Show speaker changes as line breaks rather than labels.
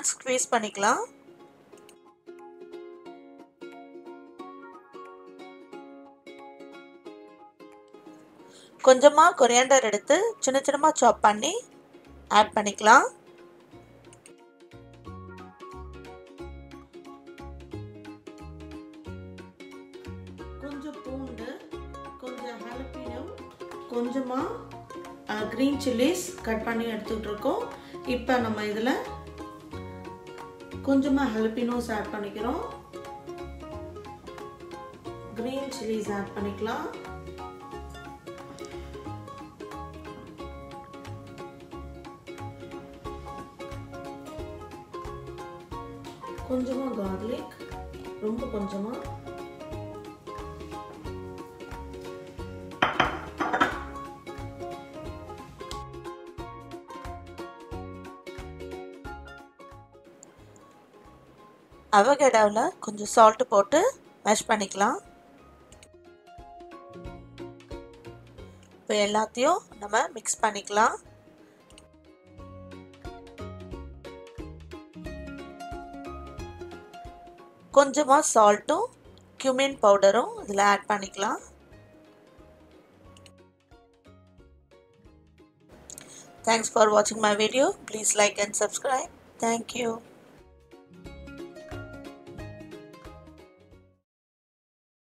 Squeeze பண்ணிக்கலாம். கொஞ்சமா coriander எடுத்து சின்ன சின்னமா சாப் பண்ணி ஆட் பண்ணிக்கலாம். கொஞ்சம் பூண்டு, கொஞ்சம் ஹாலபினோ, கொஞ்சமா green chilies கட் பண்ணி எடுத்துக்கிட்டு இருக்கோம். இப்போ நம்ம இதில் கொஞ்சமா ஹாலபினோஸ் ஆட் பண்ணிக்கிறோம். green chilies ஆட் பண்ணிக்கலாம். கொஞ்சமா garlic, ரொம்ப கொஞ்சமா. அவகேடோவில் கொஞ்சம் சால்ட் போட்டு மேஷ் பண்ணிக்கலாம். இப்போ எல்லாத்தையும் நம்ம மிக்ஸ் பண்ணிக்கலாம். கொஞ்சமாக சால்ட்டும் cumin பவுடரும் இதில் ஆட் பண்ணிக்கலாம். Thanks for watching my video. Please like and subscribe. Thank you.